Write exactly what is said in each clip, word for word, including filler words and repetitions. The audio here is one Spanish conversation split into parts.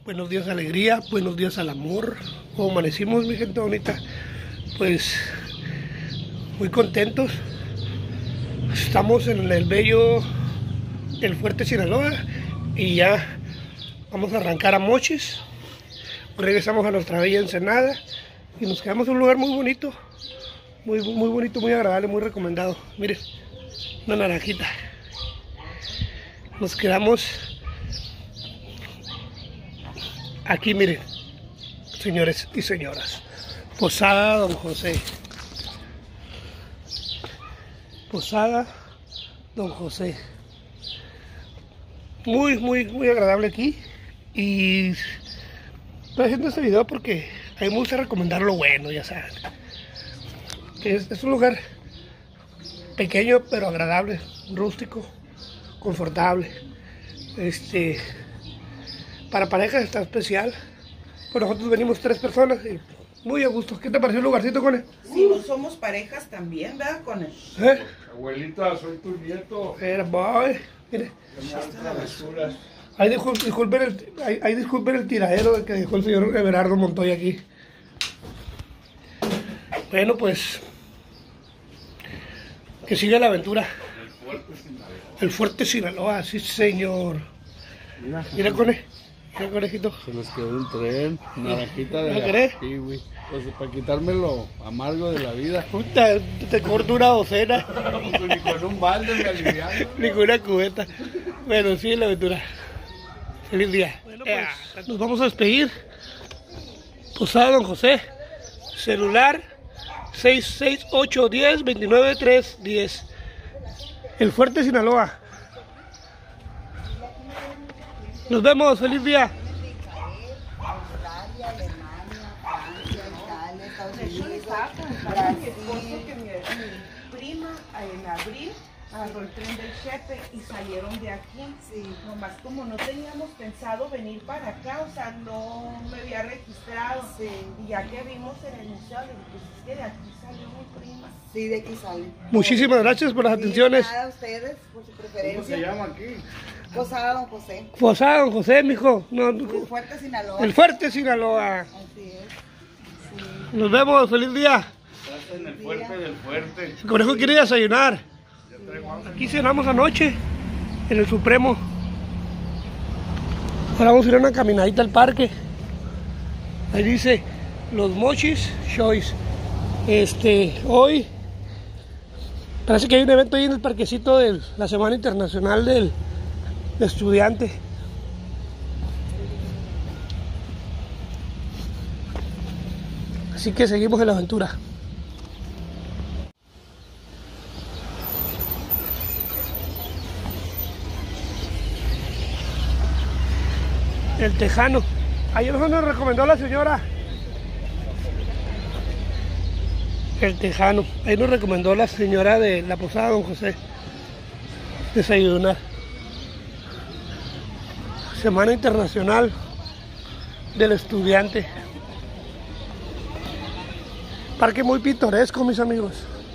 Buenos días alegría, buenos días al amor. ¿Cómo amanecimos, mi gente bonita? Pues muy contentos. Estamos en el bello El Fuerte, Sinaloa, y ya vamos a arrancar a Mochis. Regresamos a nuestra bella Ensenada y nos quedamos en un lugar muy bonito, muy, muy bonito, muy agradable, muy recomendado. Miren, una naranjita. Nos quedamos aquí, miren, señores y señoras. Posada Don José. Posada Don José. Muy, muy, muy agradable aquí. Y estoy haciendo este video porque a mí me gusta recomendar lo bueno, ya saben. Es, es un lugar pequeño pero agradable, rústico, confortable. Este, para parejas está especial. Pues nosotros venimos tres personas y muy a gusto. ¿Qué te pareció el lugarcito, Cone? Si no somos parejas también, ¿verdad, Cone? ¿Eh? Abuelita, soy tu nieto. Era boy. Mire. Travesuras. Ahí disculpen, disculpen, el, ahí, ahí disculpen el tiradero que dejó el señor Everardo Montoya aquí. Bueno, pues que siga la aventura. El Fuerte Sinaloa, sí señor. Mira, Mira, Cone, mira, conejito. se nos quedó un tren, naranjita de ¿La querés? Sí, güey. Pues para quitarme lo amargo de la vida. Puta, te corto una docena. Ni con un balde me aliviano. Ni con una cubeta. Bueno, sí, la aventura. Feliz día. Bueno, pues, nos vamos a despedir. Posada Don José. Celular seis seis ocho uno cero dos nueve tres uno cero. El Fuerte Sinaloa. Nos vemos. Feliz día. Mi esposo, que mi, mi prima en abril agarró el tren del Chepe y salieron de aquí. Sí. Nomás como no teníamos pensado venir para acá, o sea, no me había registrado. Sí. Y ya que vimos en el museo, le dije, pues es que de aquí salió mi prima. Sí, de aquí sale. Muchísimas gracias por las atenciones. Sí, nada, a ustedes por su ¿Cómo preferencia. se llama aquí? Posada Don José. Posada Don José, mijo. No, no, El Fuerte Sinaloa. El Fuerte Sinaloa. Así es. Sí. Nos vemos. Feliz día. Estás en el fuerte del fuerte. El conejo quiere desayunar. Aquí cenamos anoche en el Supremo. Ahora vamos a ir a una caminadita al parque. Ahí dice Los Mochis Choice. Este, hoy parece que hay un evento ahí en el parquecito de la Semana Internacional del Estudiante. Así que seguimos en la aventura. El Tejano. Ayer nos recomendó la señora. El Tejano. Ahí nos recomendó la señora de la Posada Don José. Desayunar. Semana Internacional del Estudiante. Parque muy pintoresco, mis amigos.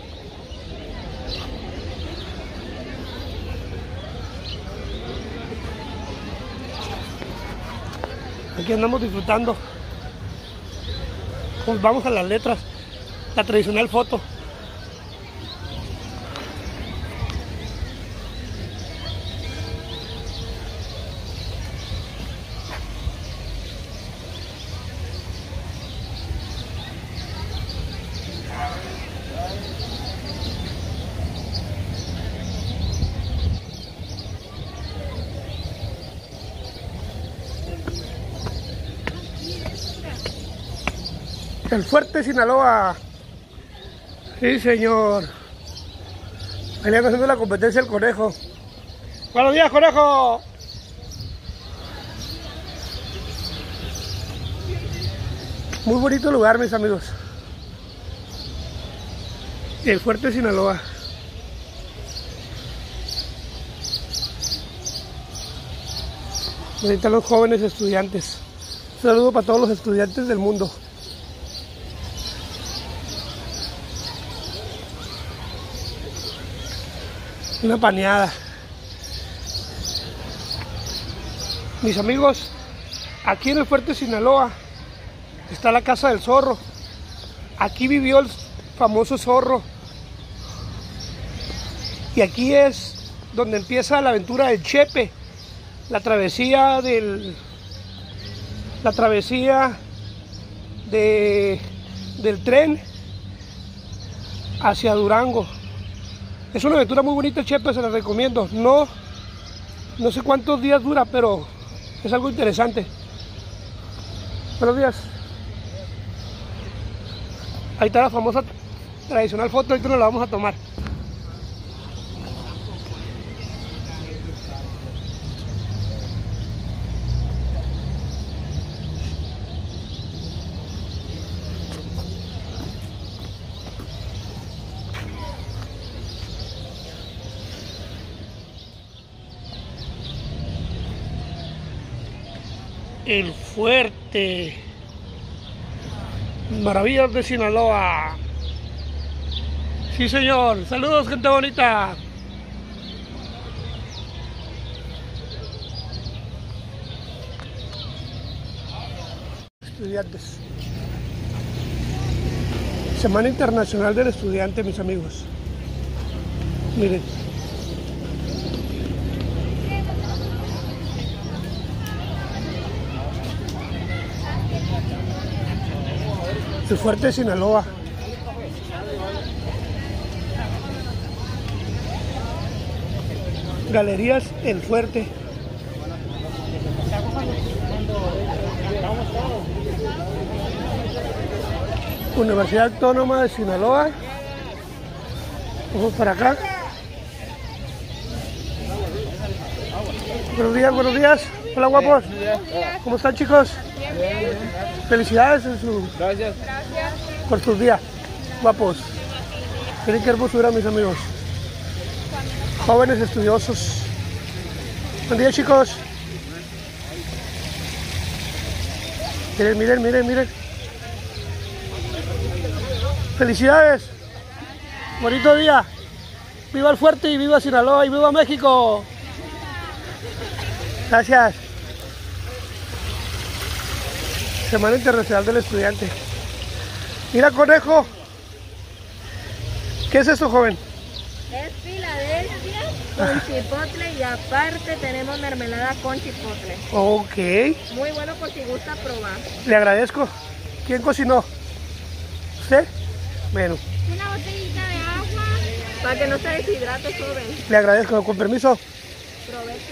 Aquí andamos disfrutando. Pues vamos a las letras. La tradicional foto. El Fuerte Sinaloa. Sí, señor. Ahí le anda haciendo la competencia el conejo. Buenos días, conejo. Muy bonito lugar, mis amigos. El Fuerte Sinaloa. Ahí están los jóvenes estudiantes. Un saludo para todos los estudiantes del mundo. Una paneada. Mis amigos, Aquí en el Fuerte Sinaloa está la Casa del Zorro. Aquí vivió el famoso zorro. Y aquí es donde empieza la aventura del Chepe. La travesía del... La travesía de, del tren hacia Durango. Es una aventura muy bonita, Chepe, se la recomiendo. No, no sé cuántos días dura, pero es algo interesante. Buenos días. Ahí está la famosa tradicional foto, ahorita nos la vamos a tomar. El Fuerte, maravillas de Sinaloa. Sí, señor. Saludos, gente bonita. Estudiantes. Semana Internacional del Estudiante, mis amigos. Miren. El Fuerte de Sinaloa. Galerías El Fuerte. Universidad Autónoma de Sinaloa. Vamos para acá. Buenos días, buenos días. Hola, guapos. ¿Cómo están, chicos? Felicidades en su... Gracias. por sus días, guapos. Miren qué hermosura, mis amigos. Jóvenes estudiosos. Buen día, chicos. Miren, miren, miren, miren. Felicidades. Bonito día. Viva el Fuerte y viva Sinaloa y viva México. Gracias. Semana Internacional del Estudiante. Mira, conejo. ¿Qué es eso, joven? Es Filadelfia con chipotle y aparte tenemos mermelada con chipotle. Ok. Muy bueno por si gusta probar. Le agradezco. ¿Quién cocinó? ¿Usted? Bueno. Una botellita de agua para que no se deshidrate, joven. Le agradezco. Con permiso. Provecho.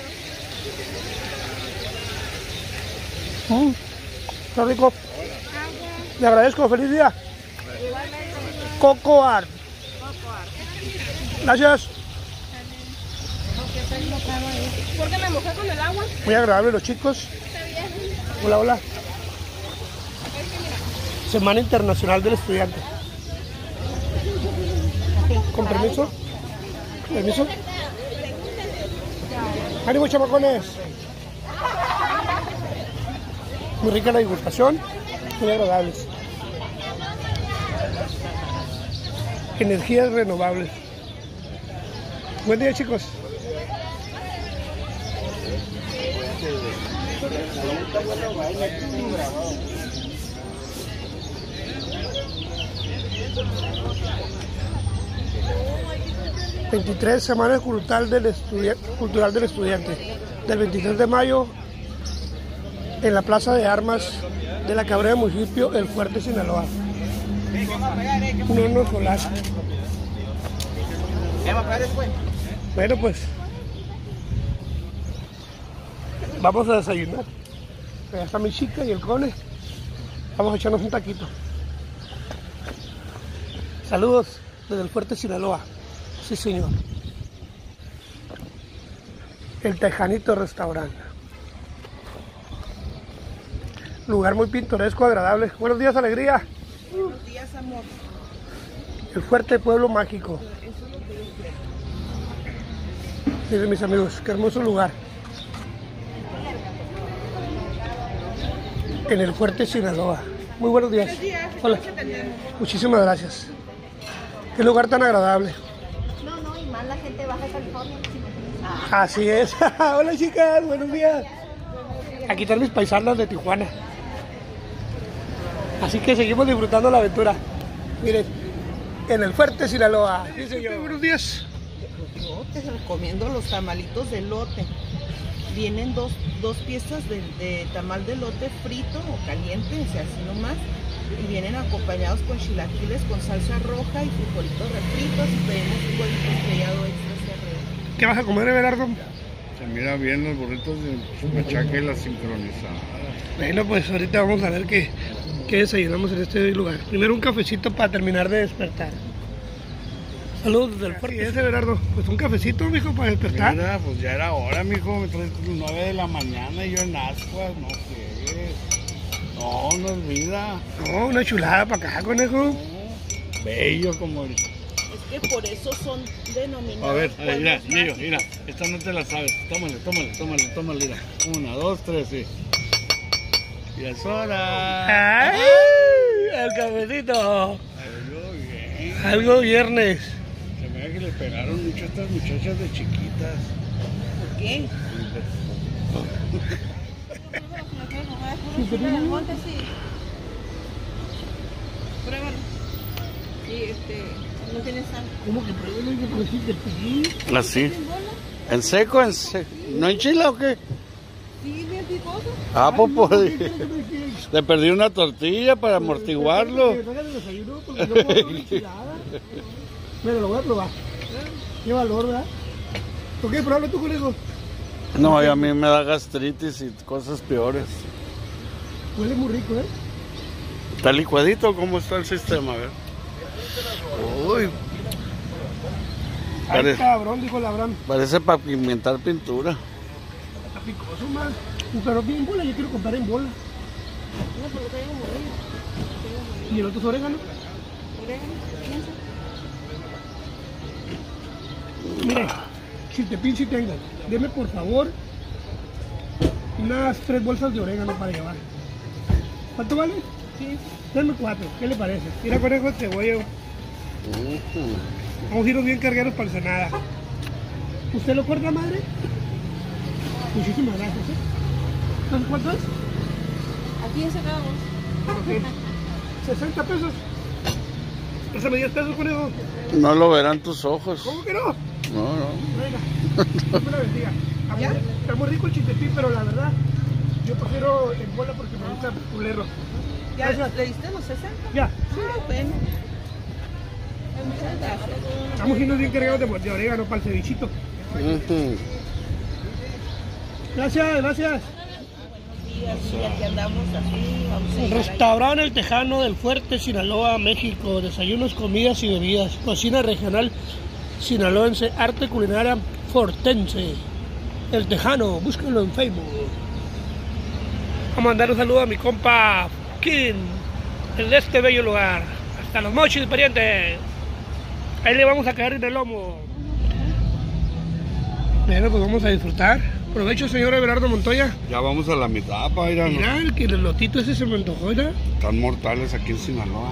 Mm, está rico. Agua. Le agradezco. Feliz día. Igualmente. Coco Art. Coco Art. Gracias. ¿Por qué me mojé con el agua? Muy agradable los chicos. Hola, hola. Semana Internacional del Estudiante. Con permiso. Permiso. Ánimo, chamacones. Muy rica la degustación. Muy agradables. Energías renovables. Buen día, chicos. veintitrés Semana Cultural del, Estudi- Cultural del Estudiante. Del veintitrés de mayo en la Plaza de Armas de la Cabrera, municipio El Fuerte, Sinaloa. Un horno solar. Bueno, pues vamos a desayunar. Allá está mi chica y el cone. Vamos a echarnos un taquito. Saludos desde El Fuerte, Sinaloa. Sí, señor. El Tejanito Restaurante. Lugar muy pintoresco, agradable. Buenos días, alegría. Buenos días, amor. El Fuerte, pueblo mágico. Miren, mis amigos, qué hermoso lugar. En El Fuerte, Sinaloa. Muy buenos días. Buenos días. Hola. ¿Qué tenemos? Muchísimas gracias. Qué lugar tan agradable. No, no, y más la gente baja de California. Así es. Hola, chicas, buenos días. Aquí están mis paisanas de Tijuana. Así que seguimos disfrutando la aventura. Miren, en el Fuerte Sinaloa. Sí, señor. Buenos días. Los lotes, comiendo los tamalitos de lote. Vienen dos, dos piezas de, de tamal de lote frito o caliente, o sea, así nomás. Y vienen acompañados con chilaquiles con salsa roja y frijolitos refritos y pedimos un huevito estrellado extra hacia arriba. ¿Qué vas a comer, Everardo? Se mira bien los burritos de machaca y la sincronizada. Bueno, pues ahorita vamos a ver qué, qué desayunamos en este lugar. Primero un cafecito para terminar de despertar. Saludos del Fuerte. ¿Es, Everardo? Pues un cafecito, mijo, para despertar. Mira, pues ya era hora, mijo. Me traes nueve de la mañana y yo en ascuas, no sé. No, no es vida. No, una chulada para acá, conejo. Bello como el... Es que por eso son denominados. A ver, a ver, mira, pueblos Nillo, mágicos. mira, esta no te la sabes. Tómale, tómale, tómale, tómale, mira. Una, dos, tres, sí. Y es hora. ¡Ay! El cafecito. Algo bien. Algo viernes. Se me ve que le pegaron mucho a estas muchachas de chiquitas. ¿Por qué? Pruébalo. Sí, este, no tiene sal. ¿Cómo que pruébelo y que por decir que pedí? Así. ¿En seco? ¿En seco? ¿No enchila o qué? Sí, bien picoso. Ah, pues, pues le perdí una tortilla para amortiguarlo. Que traiga el desayuno porque yo puedo una enchilada. Bueno, lo voy a probar. Qué valor, ¿verdad? ¿Por qué? Pruébalo tú, conejo. No, y a mí me da gastritis y cosas peores. Huele muy rico, ¿eh? ¿Está licuadito? ¿Cómo está el sistema? A ver. Uy, Ay, Parece- cabrón, dijo el Abraham. parece para pigmentar pintura. Está picoso, man. Pero bien en bola, yo quiero comprar en bola. No, pero lo traigo molido. ¿Y el otro es orégano? Orégano, piensa. Mire, si te pinche tengan, deme por favor unas tres bolsas de orégano para llevar. ¿Cuánto vale? Sí. Deme cuatro, ¿qué le parece? Mira, conejo, cebolla. Ujú. Vamos a irnos bien cargados para Ensenada. ¿Usted lo corta, madre? Muchísimas gracias, ¿eh? ¿Entonces cuánto es? Aquí sacamos. Ok. sesenta pesos. Pásame diez pesos, conejo. No lo verán tus ojos. ¿Cómo que no? No, no. Venga, Dios me la bendiga. Está muy- Está muy rico el chintepín, pero la verdad, yo prefiero en bola porque me gusta culero. ¿Ya Gracias. le diste los sesenta? Ya, Ah, bueno. Muchas gracias. estamos yendo bien cargados de, de orégano para el cevichito. Ujú. Gracias, gracias. Y así, aquí andamos así, vamos a El llegar ahí. restaurante El Tejano del Fuerte, Sinaloa, México. Desayunos, comidas y bebidas. Cocina regional sinaloense, arte culinaria fortense. El Tejano, búsquenlo en Facebook. Vamos a mandar un saludo a mi compa Kim, el de este bello lugar. Hasta los Mochis, parientes. Ahí le vamos a caer en el lomo. Bueno, pues vamos a disfrutar. Provecho, señor Everardo Montoya. Ya vamos a la mitad, para ir a... Mira, el que el lotito ese se me antojó, ¿verdad? Están mortales aquí en Sinaloa.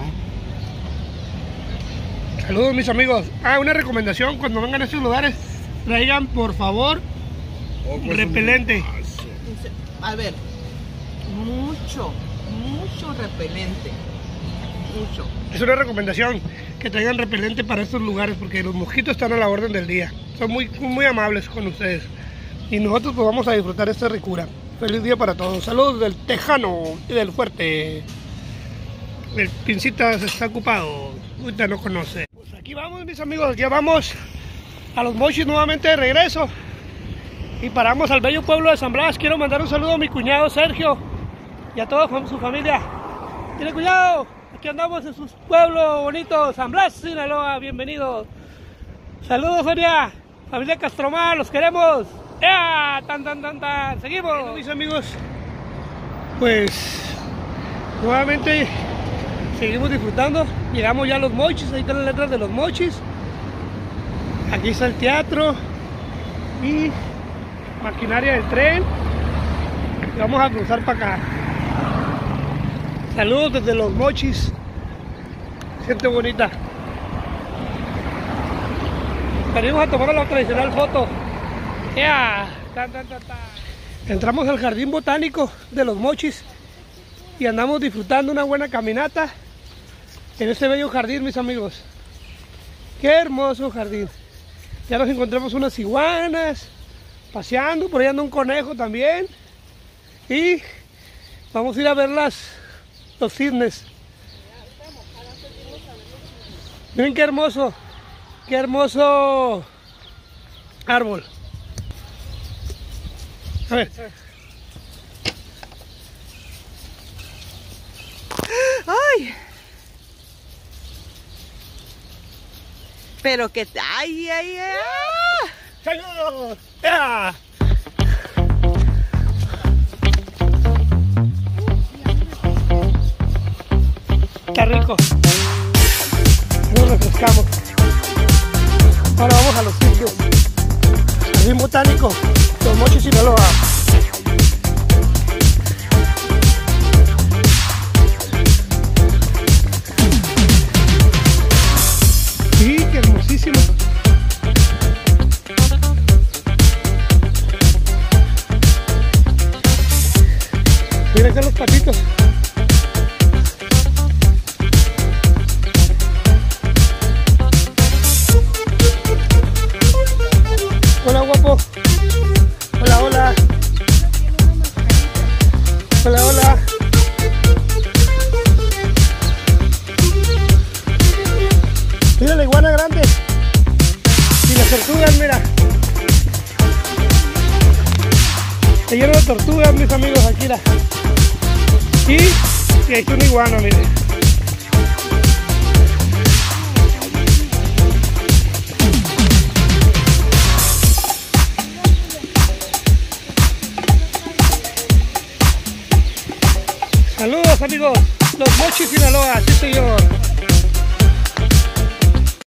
¿eh? Saludos, mis amigos. Ah, una recomendación, cuando vengan a estos lugares, traigan, por favor, Oh, pues, repelente. A ver, mucho, mucho repelente. Mucho. Es una recomendación que traigan repelente para estos lugares porque los mosquitos están a la orden del día. Son muy, muy amables con ustedes. Y nosotros pues vamos a disfrutar esta ricura. Feliz día para todos. Saludos del Tejano y del Fuerte. El Pincitas está ocupado. Usted no conoce. Pues aquí vamos, mis amigos. Ya vamos a los Mochis nuevamente de regreso. Y paramos al bello pueblo de San Blas. Quiero mandar un saludo a mi cuñado Sergio y a toda su familia. Tiene cuidado. Aquí andamos en su pueblo bonito, San Blas, Sinaloa. Bienvenidos. Saludos, Sonia. Familia Castromar, los queremos. ¡Ya! ¡Tan, tan, tan, tan! Seguimos. Bueno, mis amigos, pues nuevamente seguimos disfrutando. Llegamos ya a los Mochis. Ahí están las letras de los Mochis. Aquí está el teatro y maquinaria del tren. Y vamos a cruzar para acá. Saludos desde los Mochis. Gente bonita. Venimos a tomar la tradicional foto. ¡Ya! Tan, tan, tan, tan. Entramos al jardín botánico de Los Mochis y andamos disfrutando una buena caminata en este bello jardín, mis amigos. Qué hermoso jardín. Ya nos encontramos unas iguanas paseando, por ahí anda un conejo también. Y vamos a ir a ver las, los cisnes. Miren qué hermoso, qué hermoso árbol. A ver. ¡Ay! Pero que... ¡Ay, ay, ay! ¡Saludos! ¡Ya! Está rico. Nos refrescamos. Ahora vamos a los sitios. Jardín botánico, Los Mochis, Sinaloa. Sí, qué hermosísimo. Mira acá los patitos. Hola, guapo. Hola, hola. Hola, hola. Mira la iguana grande. Y las tortugas, mira. Está lleno de tortugas, mis amigos, aquí la. Y, y ahí está una iguana, miren. Saludos, amigos, Los Mochis, Sinaloa, sí señor.